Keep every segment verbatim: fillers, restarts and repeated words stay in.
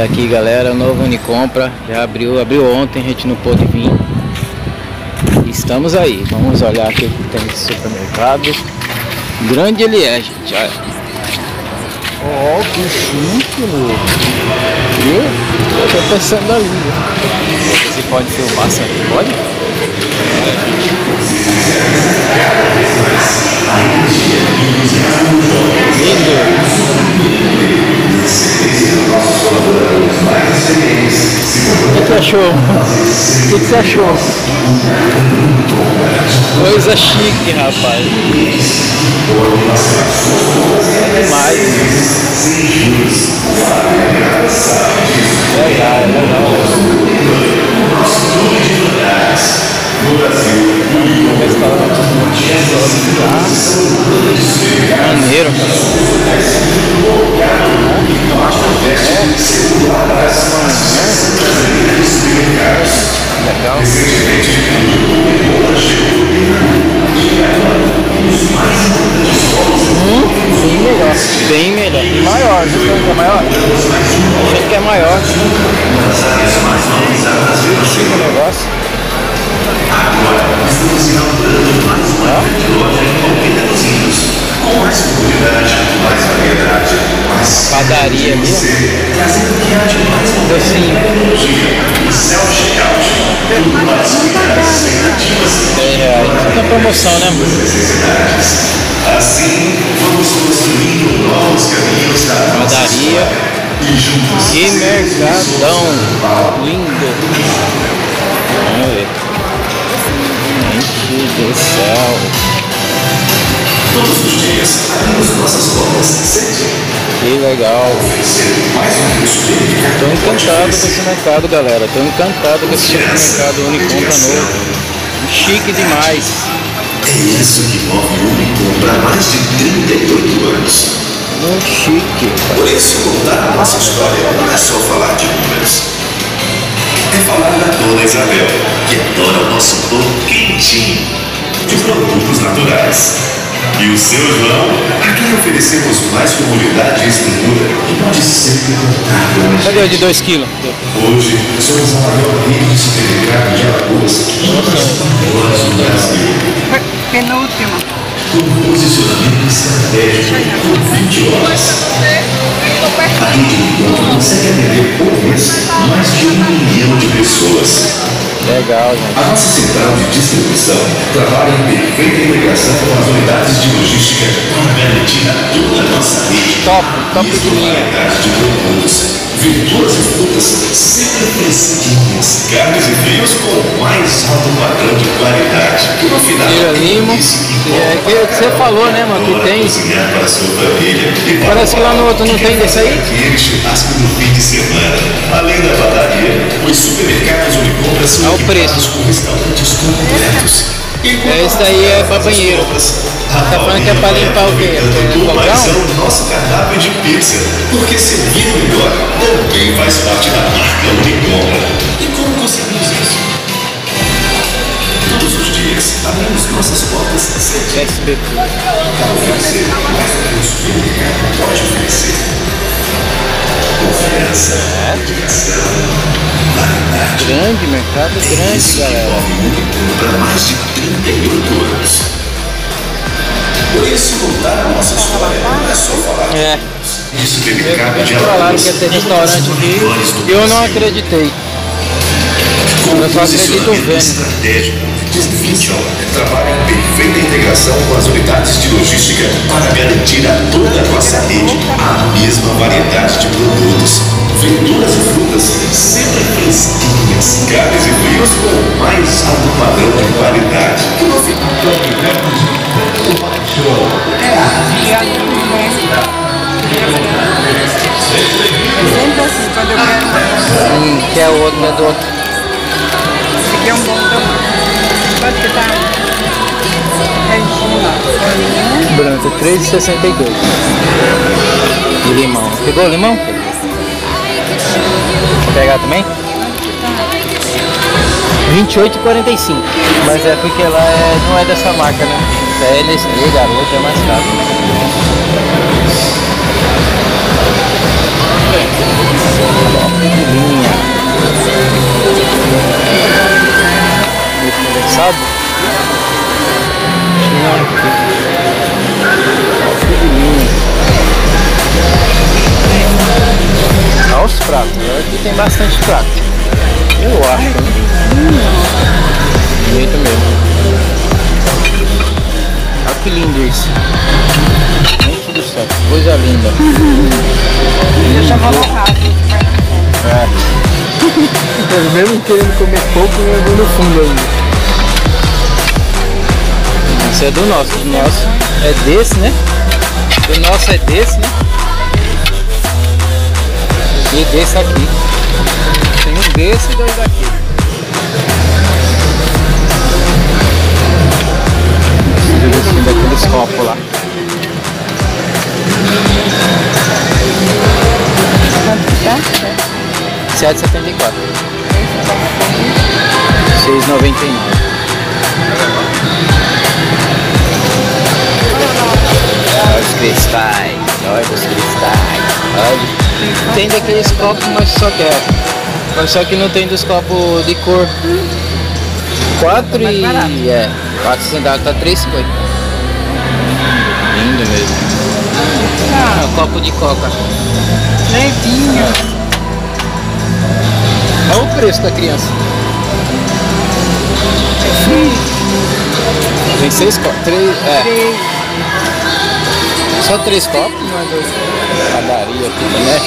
aqui, galera, novo Unicompra, já abriu, abriu ontem, a gente não pôde vir. Estamos aí, vamos olhar o que tem nesse supermercado. Grande ele é, gente, olha. Ó, oh, que chique, louco. Viu? Eu tô pensando ali. Você pode filmar, sabe? Pode? Lindo. O que você achou? O que você achou? Coisa chique, rapaz. É demais. Legal, legal. Maneiro, legal. Hum, bem melhor. Bem melhor. E maior, viu que é maior? Achei que é maior. Chique o negócio. Com mais comodidade, mais variedade, mais padaria ali. Docinho. dez reais. Isso é promoção, né, amor? Assim, vamos construindo novos caminhos da padaria e mercadão. Lindo. Vamos ver. Gente do céu. Todos os dias, abrimos nossas portas sempre. Que legal. Estou encantado com esse mercado, galera. Estou encantado com esse supermercado Unicompra novo. Chique demais. É isso que move o Unicompra há mais de trinta e oito anos. Muito chique. Por isso, contar a nossa história não é só falar de números. É falar da Dona Isabel, que adora o nosso pão quentinho de produtos naturais. E o seu João, a quem oferecemos mais comodidade e estrutura, e pode sempre contar com a gente. Cadê o de dois quilos? Hoje, somos a maior rede de supermercado de Alagoas que nós no Brasil. Penúltima. Com posicionamento estratégico por vinte horas. A rede Unicompra consegue atender por mês mais de um milhão de pessoas. Legal, gente. A nossa central de distribuição trabalha em perfeita integração com as unidades de logística para garantir a toda a nossa rede. Top, top de linha. Variedade de produtos, verduras e frutas sempre fresquinhas, carnes e frios com o mais alto padrão de qualidade. Que no final Tira limo. É que você falou, né, mano, que tem. Cozinhar para a sua família. Parece que lá no outro não tem desse aí. Aquele churrasco no fim de semana. Além da padaria, os supermercados Unicompra são é o preço. com restaurantes completos. É, esse daí é para banheiro. Tá falando que é para limpar o quê? Mas é o nosso cardápio de pizza. Porque servir melhor também faz parte da marca Unicompra. E como conseguimos isso? Todos os dias abrimos nossas portas sempre. S B. Para oferecer mais do que o supermercado pode oferecer. Confiança, educação, variedade. Grande mercado, grande, galera. Para mais de trinta e oito anos. Por isso, contar a nossa história não é só falar. É. De supermercado de falaram que ia ter restaurante aqui e eu não acreditei. Eu só acredito vendo. Estratégico. vinte horas. Trabalha em perfeita integração com as unidades de logística para garantir a toda a nossa rede a mesma variedade de produtos, verduras e frutas sempre fresquinhas, carnes e frios com o mais alto padrão de qualidade. Que no final é a Sempre assim, quando eu quero. Hum, que é o outro, é do outro. Esse aqui é um bom tamanho. Pode ficar. Regina. Branco, três e sessenta e dois. E limão. Pegou o limão? Vou pegar também? vinte e oito e quarenta e cinco. Mas é porque lá é, não é dessa marca, né? É Nestlé, garoto, é mais caro. Top de linha. Leite condensado. Top de linha. Olha os pratos. Aqui tem bastante prato. Eu acho. Né? Jeito mesmo. Olha que lindo isso. Gente do céu, coisa linda. Eu já vou no rato. É. Eu mesmo querendo comer pouco, eu vou no fundo ainda. Esse é do nosso, do nosso é desse, né? Do nosso é desse, né? E desse aqui. Tem um desse e dois daqui. Preciso daqueles copos lá. Quanto tá? sete e setenta e quatro. seis e noventa e nove. Olha os cristais. Olha os cristais. Olha. Tem daqueles copos, mas só que é. Mas só que não tem dos copos de cor. quatro e. É. quatro centavos tá três e cinquenta. Lindo mesmo. Ah, um copo de coca. Levinho. Olha o preço da criança. Tem seis copos. Três. É. Três. Só três copos? Não é dois. Padaria aqui, né?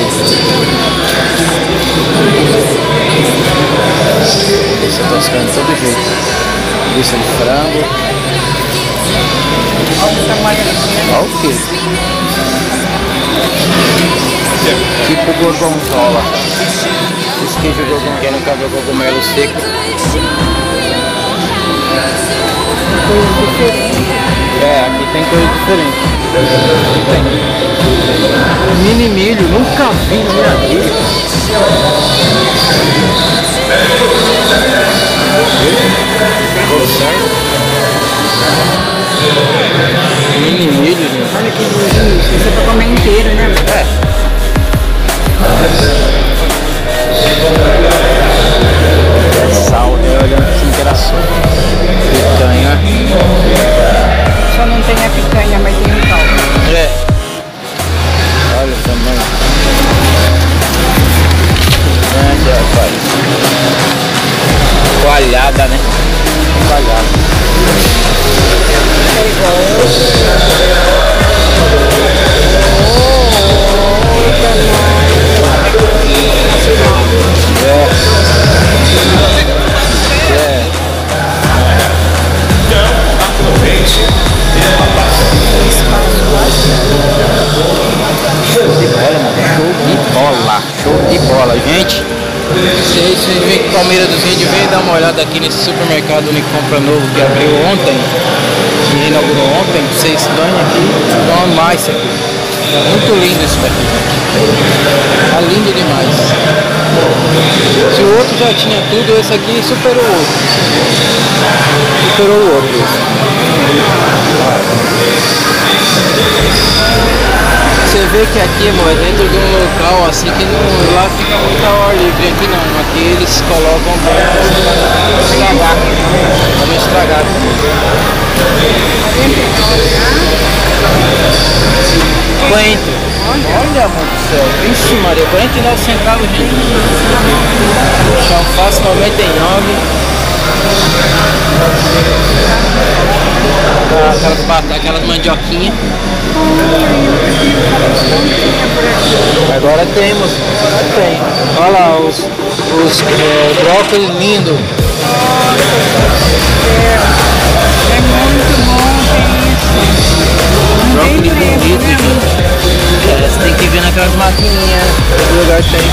Esse eu tô ficando de todo jeito. Linguiça de frango. Olha o tamanho daqui. Olha o que? Tipo gorgonzola. Esse queijo gorgonzola, no caso é cogumelo seco. Coisa diferente. É, aqui tem coisa diferente. Aqui tem. Mini milho, nunca vi na minha vida. Ficou certo? Mini milho, gente. Olha que lindo. Isso é pra comer inteiro, né? É. Sal, eu olhando assim que era só. Picanha. Só não tem a picanha, mas tem o caldo. É. Olha o tamanho. Grande, rapaz. Coalhada, né? Coalhada. Show de bola, gente. Vocês veem que Palmeira dos Índios, vem dar uma olhada aqui nesse supermercado Unicompra novo que abriu ontem, que inaugurou ontem. Vocês ganham aqui, vão amar isso aqui. Muito lindo isso daqui. Tá lindo demais. Se o outro já tinha tudo, esse aqui superou o outro. Superou o outro. Você vê que aqui, amor, é dentro de um local assim que não, lá fica muito ao ar livre, aqui não, aqui eles colocam para estragar, para não estragar. Coentro, olha, amor do céu, vixe Maria, quarenta e nove centavos, gente. Chão fácil, noventa e nove. Aquelas batatas, aquelas mandioquinhas. Agora temos, agora tem. Olha lá os, os é, brócolis lindos. É muito bom, tem isso. Não tem Brócolis preço, bonito, né? gente. É, você tem que ver naquelas maquininhas. Todo lugar tem.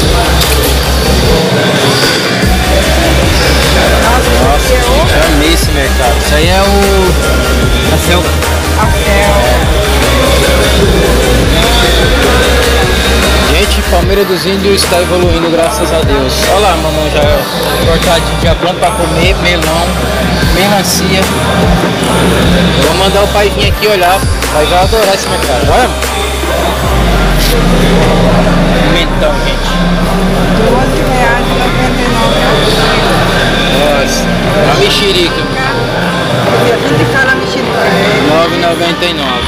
Nossa, eu amei esse mercado. Isso aí é o... a selva. A selva. Gente, Palmeira dos Índios está evoluindo, graças a Deus. Olha lá, mamão, já cortadinho, já pronto para comer, melão, melancia. Vou mandar o pai vir aqui olhar, vai já adorar esse mercado. Olha, pimentão, gente. doze reais e noventa e nove centavos. Nossa, a mexerica. vinte de cada mexerica. nove reais e noventa e nove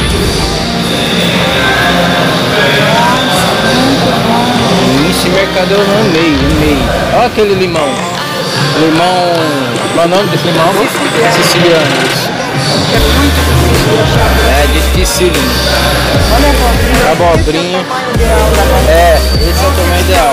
centavos. Esse mercado eu amei, amei. Olha aquele limão. Limão. Qual é o nome desse limão? Siciliano. Isso. É muito difícil achar. É, dificílimo. Olha a abobrinha. Abobrinha. É, esse é o tamanho ideal.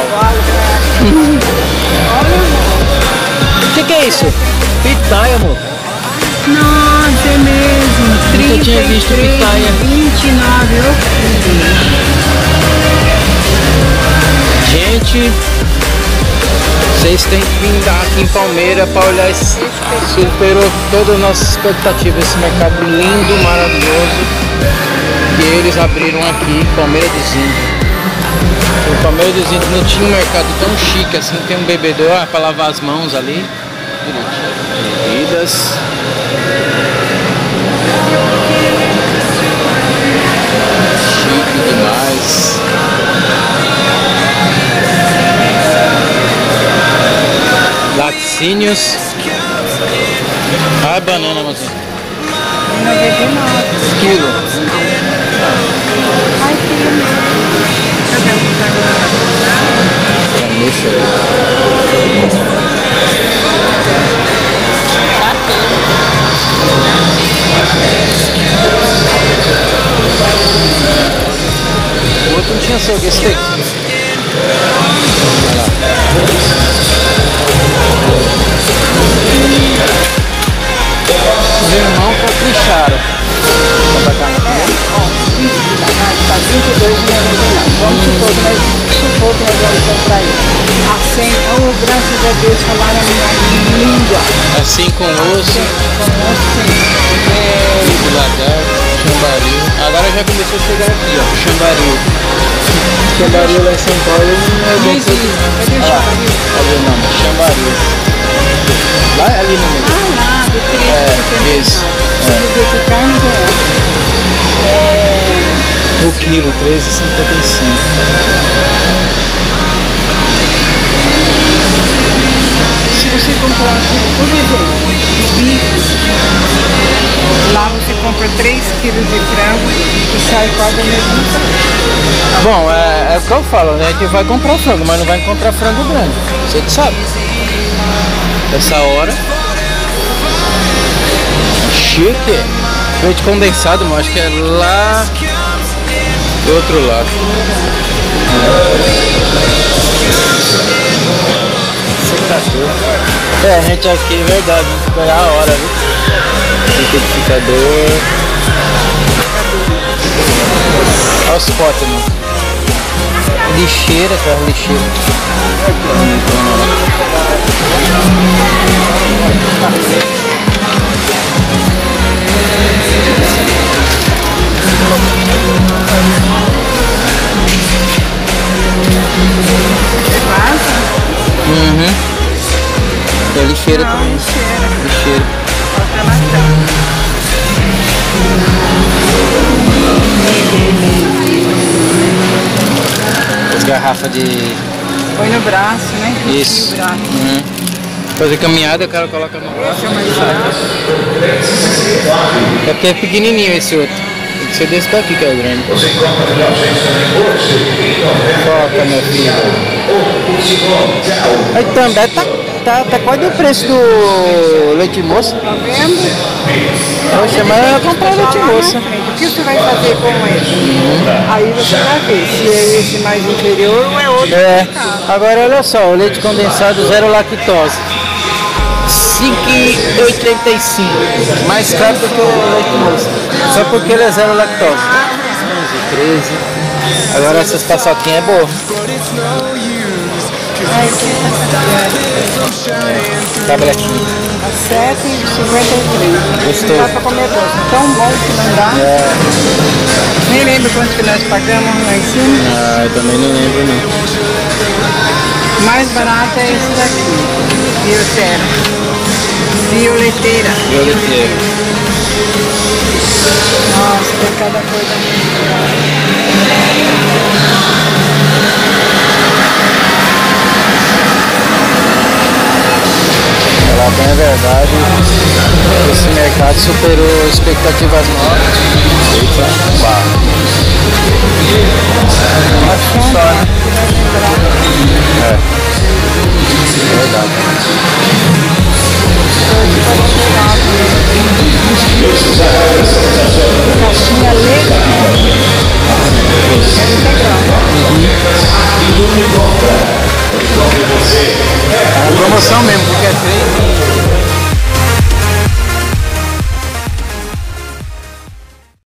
O que, que é isso? Pitaia, amor. Nossa, é mesmo. Nunca tinha visto pitaia. vinte e nove, ó. Gente, vocês têm que vir dar aqui em Palmeira para olhar esse. Superou todas as nossas expectativas. Esse mercado lindo, maravilhoso que eles abriram aqui, Palmeira dos Índios. O Palmeira dos Índios não tinha um mercado tão chique assim. Tem um bebedouro ah, para lavar as mãos ali. Bebidas. Chique demais. Laticínios. Ah, banana, mozinha. Quilo. Ai, que lindo. Cadê o Deixa o outro não tinha açougue, esse aqui. Olha lá. Os irmãos capricharam. Está vinte e dois reais e noventa e nove. Vamos supor que nós supor que nós vamos comprar isso. A cem, oh, graças a Deus, falaram a minha língua. Assim com osso, de lagarto, chambaril. Agora já começou a chegar aqui, ó, chambaril. Chambaril lá em São Paulo não é bem feito. Cadê o chambaril? Ali o nome, chambaril. Lá ali no meio. Ah, lá, do três. É, isso. De carne é. O quilo, treze reais e cinquenta e cinco. Se você comprar aqui, por exemplo, bifes, lá você compra três quilos de frango e sai quase o mesmo preço. Bom, é, é o que eu falo, né? A gente vai comprar frango, mas não vai encontrar frango grande. Você que sabe. Essa hora. Chique. Leite condensado, mas acho que é lá do outro lado. Secador. É, a gente aqui, é verdade, tem que esperar a hora, viu? Liquidificador. Olha os potes, mano. Lixeira, cara, lixeira. Uhum. É lixeira Não, também. lixeira. Lixeira. As garrafas de... Põe no braço, né? Isso. No braço. Uhum. Fazer caminhada, o cara coloca no braço. Chama de braço. É porque é pequenininho esse outro. Tem que ser desse daqui que é grande. Foca, meu filho. Aí também tá, tá, tá quase o preço do leite moça. Tá vendo? Poxa, mas eu ia comprar leite moça. O que você vai fazer com ele? Aí você vai ver se é esse mais inferior ou é outro. É, agora olha só, o leite condensado zero lactose. cinco reais e oitenta e cinco. Mais caro do que o leite moça. Só porque ele é zero lactose. onze, treze. Agora essas paçoquinhas é boa. Tabletinha. sete e cinquenta e três. Gostoso. Dá pra comer doce. Tão bom que não dá. É. Nem lembro quanto que nós pagamos lá em cima. Ah, eu também não lembro não. O mais barato é esse daqui. Biotera. Violeteira. Violeteira. Nossa, tem cada coisa muito boa. verdade, esse mercado superou expectativas nossas. Eita, barra.